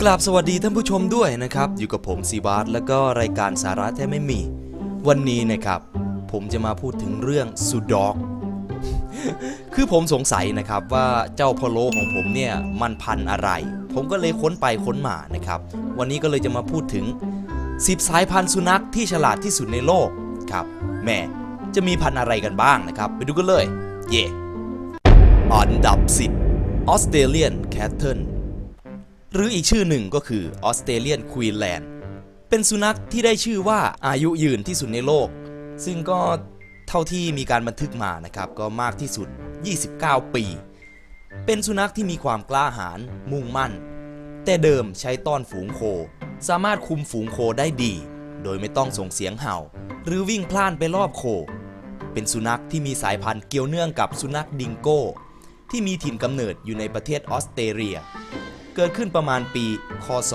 ราบสวัสดีท่านผู้ชมด้วยนะครับอยู่กับผมซีบาร์แล้วก็รายการสาระแท้ไม่มีวันนี้นะครับผมจะมาพูดถึงเรื่องซูด็อก คือผมสงสัยนะครับว่าเจ้าพะโล้ของผมเนี่ยมันพันธุ์อะไรผมก็เลยค้นไปค้นมานะครับวันนี้ก็เลยจะมาพูดถึง10สายพันธุ์สุนัขที่ฉลาดที่สุดในโลกครับแม่จะมีพันธุ์อะไรกันบ้างนะครับไปดูกันเลยเย่อันดับ10ออสเตรเลียนแคทเทิลหรืออีกชื่อหนึ่งก็คือออสเตรเลียนควีนแลนด์เป็นสุนัขที่ได้ชื่อว่าอายุยืนที่สุดในโลกซึ่งก็เท่าที่มีการบันทึกมานะครับก็มากที่สุด29ปีเป็นสุนัขที่มีความกล้าหาญมุ่งมั่นแต่เดิมใช้ต้อนฝูงโคสามารถคุมฝูงโคได้ดีโดยไม่ต้องส่งเสียงเห่าหรือวิ่งพล่านไปรอบโคเป็นสุนัขที่มีสายพันธุ์เกี่ยวเนื่องกับสุนัขดิงโก้ที่มีถิ่นกำเนิดอยู่ในประเทศออสเตรเลียเกิดขึ้นประมาณปีค.ศ.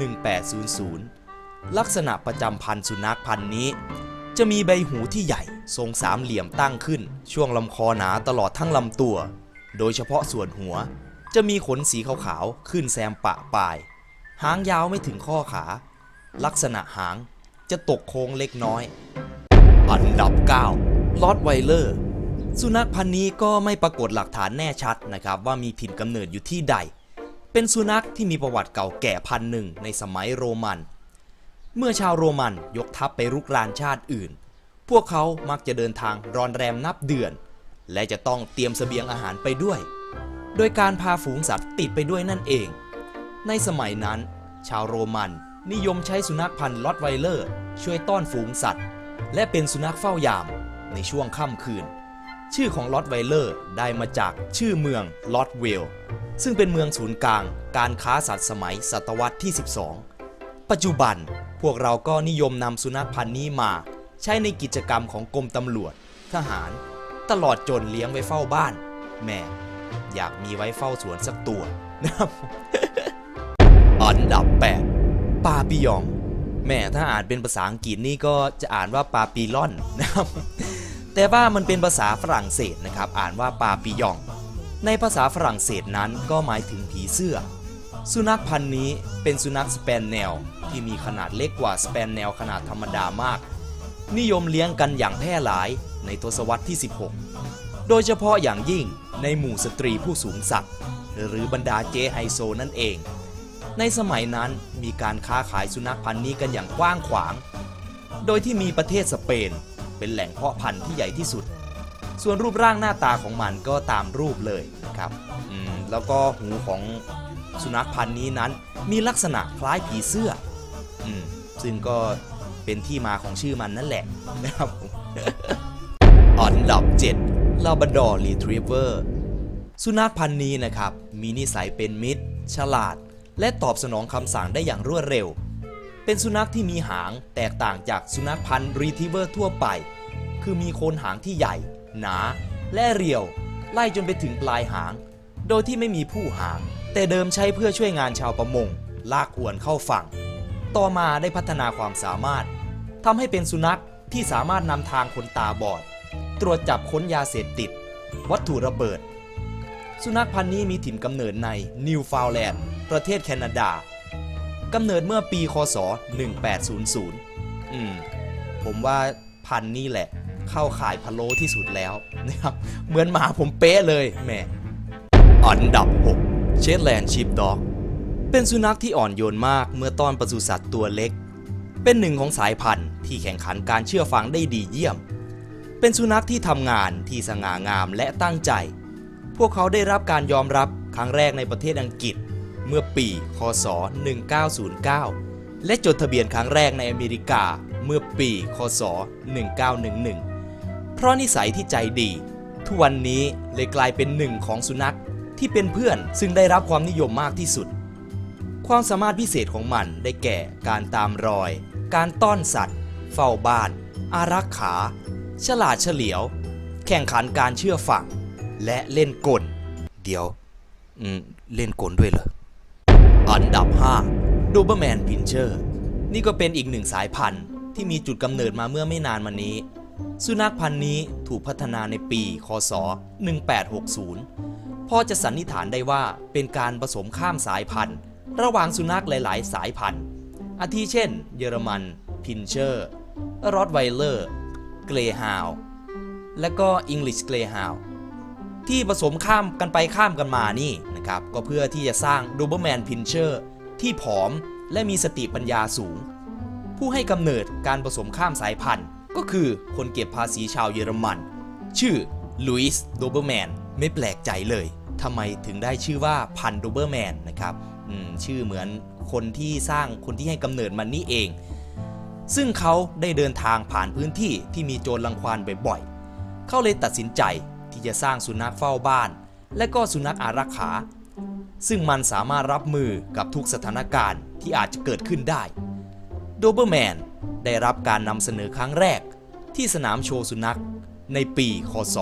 1800ลักษณะประจำพันธุ์สุนัขพันธุ์นี้จะมีใบหูที่ใหญ่ทรงสามเหลี่ยมตั้งขึ้นช่วงลำคอหนาตลอดทั้งลำตัวโดยเฉพาะส่วนหัวจะมีขนสีขาวๆขึ้นแซมปะปลายหางยาวไม่ถึงข้อขาลักษณะหางจะตกโค้งเล็กน้อยอันดับ9ลอตไวเลอร์สุนัขพันธุ์นี้ก็ไม่ปรากฏหลักฐานแน่ชัดนะครับว่ามีถิ่นกำเนิดอยู่ที่ใดเป็นสุนัขที่มีประวัติเก่าแก่พันหนึ่งในสมัยโรมันเมื่อชาวโรมันยกทัพไปรุกรานชาติอื่นพวกเขามักจะเดินทางรอนแรมนับเดือนและจะต้องเตรียมเสบียงอาหารไปด้วยโดยการพาฝูงสัตว์ติดไปด้วยนั่นเองในสมัยนั้นชาวโรมันนิยมใช้สุนัขพันธุ์ลอตไวเลอร์ช่วยต้อนฝูงสัตว์และเป็นสุนัขเฝ้ายามในช่วงค่ำคืนชื่อของลอตไวเลอร์ได้มาจากชื่อเมืองลอตเวลซึ่งเป็นเมืองศูนย์กลางการค้าสัตว์สมัยศตวรรษที่12ปัจจุบันพวกเราก็นิยมนำสุนัขพันธุ์นี้มาใช้ในกิจกรรมของกรมตำรวจทหารตลอดจนเลี้ยงไว้เฝ้าบ้านแม่อยากมีไว้เฝ้าสวนสักตัวนะครับ อันดับ8ปาปิยองแม่ถ้าอ่านเป็นภาษาอังกฤษนี่ก็จะอ่านว่าปาปิลอนนะครับ แต่ว่ามันเป็นภาษาฝรั่งเศสนะครับอ่านว่าปาปิยองในภาษาฝรั่งเศสนั้นก็หมายถึงผีเสื้อสุนัขพันธุ์นี้เป็นสุนัขสเปนแนลที่มีขนาดเล็กกว่าสเปนแนลขนาดธรรมดามากนิยมเลี้ยงกันอย่างแพร่หลายในทศวรรษที่16โดยเฉพาะอย่างยิ่งในหมู่สตรีผู้สูงศักดิ์หรือบรรดาเจ๊ไฮโซนั่นเองในสมัยนั้นมีการค้าขายสุนัขพันธุ์นี้กันอย่างกว้างขวางโดยที่มีประเทศสเปนเป็นแหล่งเพาะพันธุ์ที่ใหญ่ที่สุดส่วนรูปร่างหน้าตาของมันก็ตามรูปเลยนะครับแล้วก็หูของสุนัขพันธุ์นี้นั้นมีลักษณะคล้ายผีเสื้อซึ่งก็เป็นที่มาของชื่อมันนั่นแหละนะครับ อันดับ7 Labrador Retriever สุนัขพันธุ์นี้นะครับมีนิสัยเป็นมิตรฉลาดและตอบสนองคำสั่งได้อย่างรวดเร็วเป็นสุนัขที่มีหางแตกต่างจากสุนัขพันธุ์ Retriever ทั่วไปคือมีโคนหางที่ใหญ่หนาและเรียวไล่จนไปถึงปลายหางโดยที่ไม่มีผู้หางแต่เดิมใช้เพื่อช่วยงานชาวประมงลากอวนเข้าฝั่งต่อมาได้พัฒนาความสามารถทำให้เป็นสุนัขที่สามารถนำทางคนตาบอดตรวจจับค้นยาเสพติดวัตถุระเบิดสุนัขพันธุ์นี้มีถิ่นกำเนิดในนิวฟาวแลนด์ประเทศแคนาดากำเนิดเมื่อปีค.ศ. 1800ผมว่าพันธุ์นี้แหละเข้าข่ายพะโล้ที่สุดแล้วนะครับเหมือนหมาผมเป๊ะเลยแม่อันดับ6เชตแลนด์ชีพด็อกเป็นสุนัขที่อ่อนโยนมากเมื่อต้อนปศุสัตว์ตัวเล็กเป็นหนึ่งของสายพันธุ์ที่แข่งขันการเชื่อฟังได้ดีเยี่ยมเป็นสุนัขที่ทำงานที่สง่างามและตั้งใจพวกเขาได้รับการยอมรับครั้งแรกในประเทศอังกฤษเมื่อปีค.ศ. 1909และจดทะเบียนครั้งแรกในอเมริกาเมื่อปีค.ศ. 1911เพราะนิสัยที่ใจดีทุกวันนี้เลยกลายเป็นหนึ่งของสุนัขที่เป็นเพื่อนซึ่งได้รับความนิยมมากที่สุดความสามารถพิเศษของมันได้แก่การตามรอยการต้อนสัตว์เฝ้าบ้านอารักขาฉลาดเฉลียวแข่งขันการเชื่อฟังและเล่นกลเดี๋ยวเล่นกลด้วยเหรออันดับ5 Doberman Pinscher นี่ก็เป็นอีกหนึ่งสายพันธุ์ที่มีจุดกำเนิดมาเมื่อไม่นานมานี้สุนัขพันธุ์นี้ถูกพัฒนาในปีค.ศ. 1860พอจะสันนิษฐานได้ว่าเป็นการผสมข้ามสายพันธุ์ระหว่างสุนัขหลายๆสายพันธุ์อาทิเช่นเยอรมันพินเชอร์รอตไวเลอร์เกรฮาวด์และก็อังกฤษเกรฮาวด์ที่ผสมข้ามกันไปข้ามกันมานี่นะครับก็เพื่อที่จะสร้างโดเบอร์แมนพินเชอร์ที่ผอมและมีสติปัญญาสูงผู้ให้กำเนิดการผสมข้ามสายพันธุ์ก็คือคนเก็บภาษีชาวเยอรมันชื่อลุยส์โดเบอร์แมนไม่แปลกใจเลยทำไมถึงได้ชื่อว่าพันธุ์โดเบอร์แมนนะครับชื่อเหมือนคนที่สร้างคนที่ให้กำเนิดมันนี่เองซึ่งเขาได้เดินทางผ่านพื้นที่ที่มีโจรรังควานบ่อยๆเขาเลยตัดสินใจที่จะสร้างสุนัขเฝ้าบ้านและก็สุนัขอารักขาซึ่งมันสามารถรับมือกับทุกสถานการณ์ที่อาจจะเกิดขึ้นได้โดเบอร์แมนได้รับการนำเสนอครั้งแรกที่สนามโชว์สุนัขในปีค.ศ.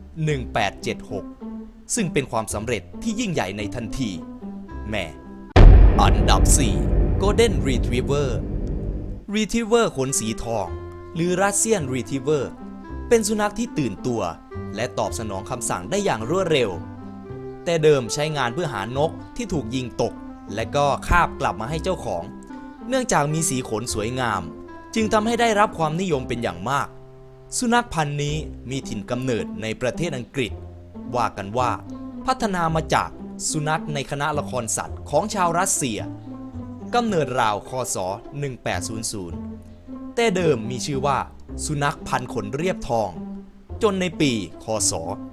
1876ซึ่งเป็นความสำเร็จที่ยิ่งใหญ่ในทันทีแม่อันดับ 4 Golden Retriever Retriever ขนสีทองหรือ Russian Retriever เป็นสุนัขที่ตื่นตัวและตอบสนองคำสั่งได้อย่างรวดเร็วแต่เดิมใช้งานเพื่อหานกที่ถูกยิงตกและก็คาบกลับมาให้เจ้าของเนื่องจากมีสีขนสวยงามจึงทำให้ได้รับความนิยมเป็นอย่างมากสุนัขพันธุ์นี้มีถิ่นกำเนิดในประเทศอังกฤษว่ากันว่าพัฒนามาจากสุนัขในคณะละครสัตว์ของชาวรัสเซียกำเนิดราวค.ศ. 1800แต่เดิมมีชื่อว่าสุนัขพันขนเรียบทองจนในปีค.ศ.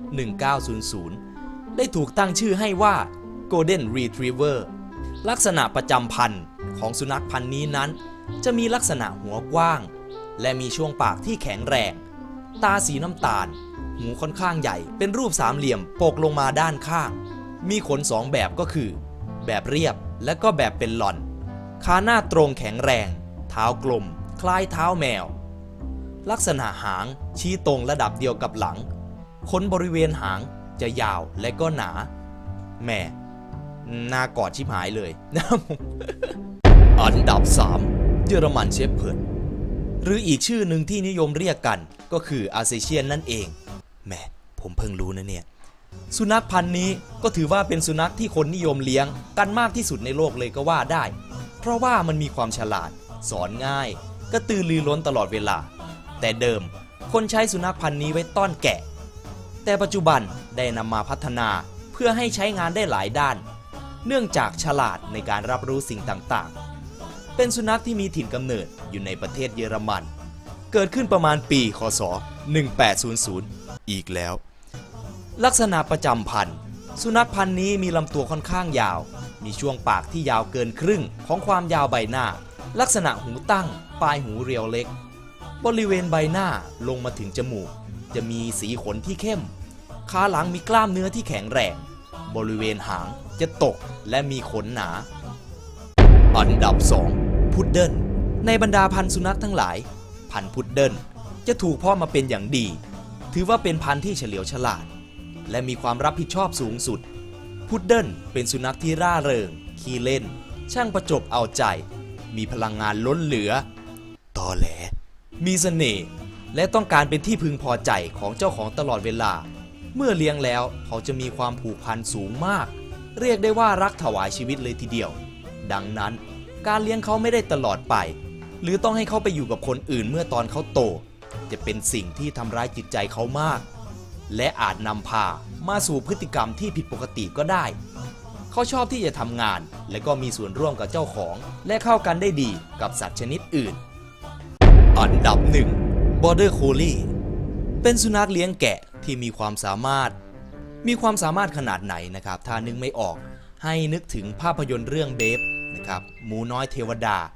1900ได้ถูกตั้งชื่อให้ว่า Golden Retriever ลักษณะประจำพันธุ์ของสุนัขพันธุ์นี้นั้นจะมีลักษณะหัวกว้างและมีช่วงปากที่แข็งแรงตาสีน้ำตาลหูค่อนข้างใหญ่เป็นรูปสามเหลี่ยมโปกลงมาด้านข้างมีขนสองแบบก็คือแบบเรียบและก็แบบเป็นหล่อนขาหน้าตรงแข็งแรงเท้ากลมคล้ายเท้าแมวลักษณะหางชี้ตรงระดับเดียวกับหลังขนบริเวณหางจะยาวและก็หนาแม่น่ากอดชิบหายเลยอันดับ 3 เยอรมันเชพเพิร์ดหรืออีกชื่อหนึ่งที่นิยมเรียกกันก็คืออาร์เซเชียนนั่นเองแม่ผมเพิ่งรู้นะเนี่ยสุนัขพันธุ์นี้ก็ถือว่าเป็นสุนัขที่คนนิยมเลี้ยงกันมากที่สุดในโลกเลยก็ว่าได้เพราะว่ามันมีความฉลาดสอนง่ายกระตือรือร้นตลอดเวลาแต่เดิมคนใช้สุนัขพันธุ์นี้ไว้ต้อนแกะแต่ปัจจุบันได้นำมาพัฒนาเพื่อให้ใช้งานได้หลายด้านเนื่องจากฉลาดในการรับรู้สิ่งต่างๆเป็นสุนัขที่มีถิ่นกำเนิดอยู่ในประเทศเยอรมันเกิดขึ้นประมาณปีค.ศ. 1800อีกแล้วลักษณะประจำพันธุ์สุนัขพันธุ์นี้มีลำตัวค่อนข้างยาวมีช่วงปากที่ยาวเกินครึ่งของความยาวใบหน้าลักษณะหูตั้งปลายหูเรียวเล็กบริเวณใบหน้าลงมาถึงจมูกจะมีสีขนที่เข้มขาหลังมีกล้ามเนื้อที่แข็งแรงบริเวณหางจะตกและมีขนหนาอันดับ 2 พุดเดิ้ลในบรรดาพันธุ์สุนัขทั้งหลายพันธุ์พุดเดิ้ลจะถูกพ่อมาเป็นอย่างดีถือว่าเป็นพันธุ์ที่เฉลียวฉลาดและมีความรับผิดชอบสูงสุดพุดเดิ้ลเป็นสุนัขที่ร่าเริงขี้เล่นช่างประจบเอาใจมีพลังงานล้นเหลือตอแหลมีเสน่ห์และต้องการเป็นที่พึงพอใจของเจ้าของตลอดเวลาเมื่อเลี้ยงแล้วเขาจะมีความผูกพันสูงมากเรียกได้ว่ารักถวายชีวิตเลยทีเดียวดังนั้นการเลี้ยงเขาไม่ได้ตลอดไปหรือต้องให้เขาไปอยู่กับคนอื่นเมื่อตอนเขาโตจะเป็นสิ่งที่ทำร้ายจิตใจเขามากและอาจนำพามาสู่พฤติกรรมที่ผิดปกติก็ได้เขาชอบที่จะทำงานและก็มีส่วนร่วมกับเจ้าของและเข้ากันได้ดีกับสัตว์ชนิดอื่นอันดับ 1 Border Collie เป็นสุนัขเลี้ยงแกะที่มีความสามารถขนาดไหนนะครับถ้านึกไม่ออกให้นึกถึงภาพยนตร์เรื่องเบฟนะครับหมูน้อยเทวดา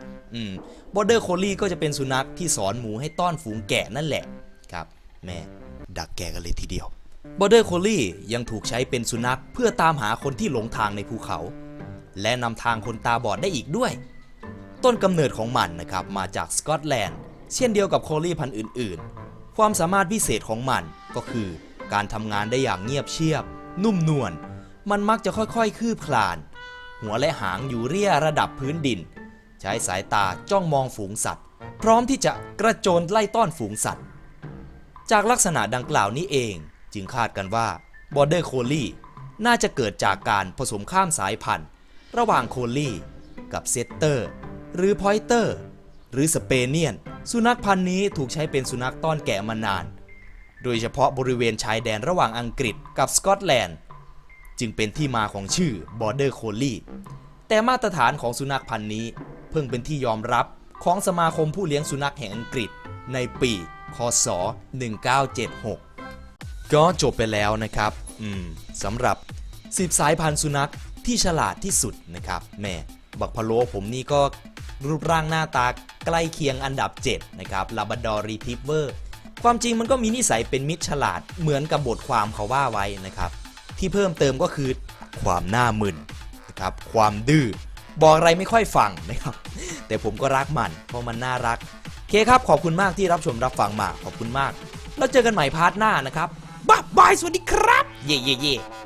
Border Collie ก็จะเป็นสุนัขที่สอนหมูให้ต้อนฝูงแกะนั่นแหละครับแม่ดักแกะกันเลยทีเดียว Border Collie ยังถูกใช้เป็นสุนัขเพื่อตามหาคนที่หลงทางในภูเขาและนำทางคนตาบอดได้อีกด้วยต้นกำเนิดของมันนะครับมาจากสกอตแลนด์เช่นเดียวกับโคลี่พันธุ์อื่นๆความสามารถพิเศษของมันก็คือการทำงานได้อย่างเงียบเชียบนุ่มนวลมันมักจะค่อยๆคืบคลานหัวและหางอยู่เรี่ยระดับพื้นดินใช้สายตาจ้องมองฝูงสัตว์พร้อมที่จะกระโจนไล่ต้อนฝูงสัตว์จากลักษณะดังกล่าวนี้เองจึงคาดกันว่า Border Collie น่าจะเกิดจากการผสมข้ามสายพันธุ์ระหว่างโคลี่กับเซตเตอร์หรือพอยเตอร์หรือสเปเนียนสุนัขพันธุ์นี้ถูกใช้เป็นสุนัขต้อนแกะมานานโดยเฉพาะบริเวณชายแดนระหว่างอังกฤษกับสกอตแลนด์จึงเป็นที่มาของชื่อ Border Collie แต่มาตรฐานของสุนัขพันธุ์นี้เพิ่งเป็นที่ยอมรับของสมาคมผู้เลี้ยงสุนัขแห่งอังกฤษในปีค.ศ. 1976ก็จบไปแล้วนะครับสำหรับ10สายพันธุ์สุนัขที่ฉลาดที่สุดนะครับแม่บักพะโล้ผมนี่ก็รูปร่างหน้าตาใกล้เคียงอันดับ7นะครับลาบราดอร์รีทรีฟเวอร์ความจริงมันก็มีนิสัยเป็นมิตรฉลาดเหมือนกับบทความเขาว่าไว้นะครับที่เพิ่มเติมก็คือความหน้ามึนนะครับความดื้อบอกอะไรไม่ค่อยฟังนะครับแต่ผมก็รักมันเพราะมันน่ารักโอเคครับขอบคุณมากที่รับชมรับฟังมาขอบคุณมากแล้วเจอกันใหม่พาร์ทหน้านะครับบ๊ายบายสวัสดีครับเย่